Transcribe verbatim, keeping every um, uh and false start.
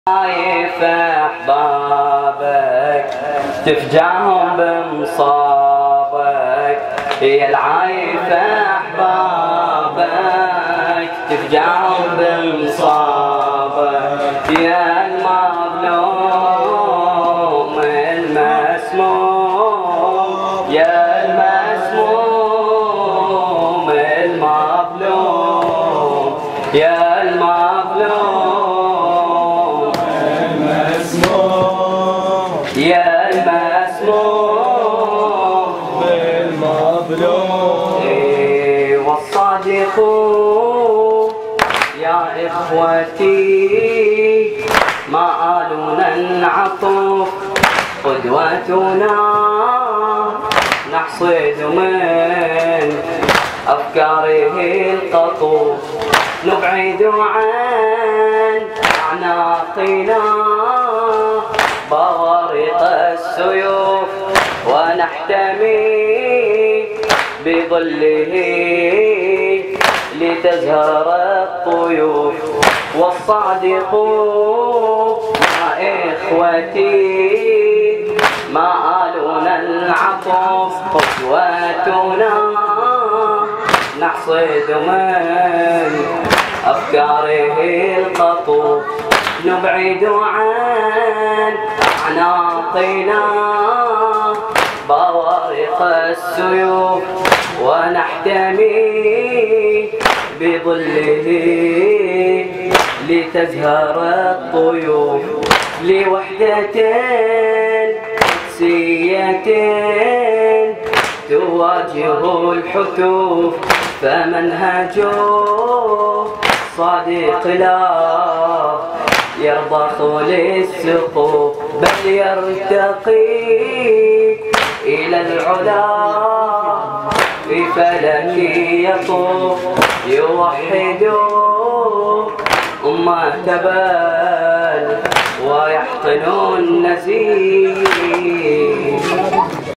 خايف احبابك تفجعهم بمصابك، يا العايف احبابك تفجعهم بمصابك، يا المظلوم المسموم، يا المسموم المظلوم، يا المظلوم يا المسموم بالمظلوم. إيه والصادق يا إخوتي مآلنا العطوف، قدوتنا نحصد من أفكاره القطوف، نبعد عن أعناقنا بوارق السيوف، ونحتمي بظله لتزهر الطيوف. والصادق يا إخوتي مآلنا العطوف، قدوتنا نحصد من أفكاره القطوف، نبعد عن أعناقنا بوارق السيوف، ونحتمي بظله لتزهر الطيوف. لوحدة قدسية تواجه الحتوف، فمنهجه صادق لا يرضخ للسقوف، بل يرتقي إلى العلا في فلك يطوف، يوحد أمة بل ويحقن النزيف.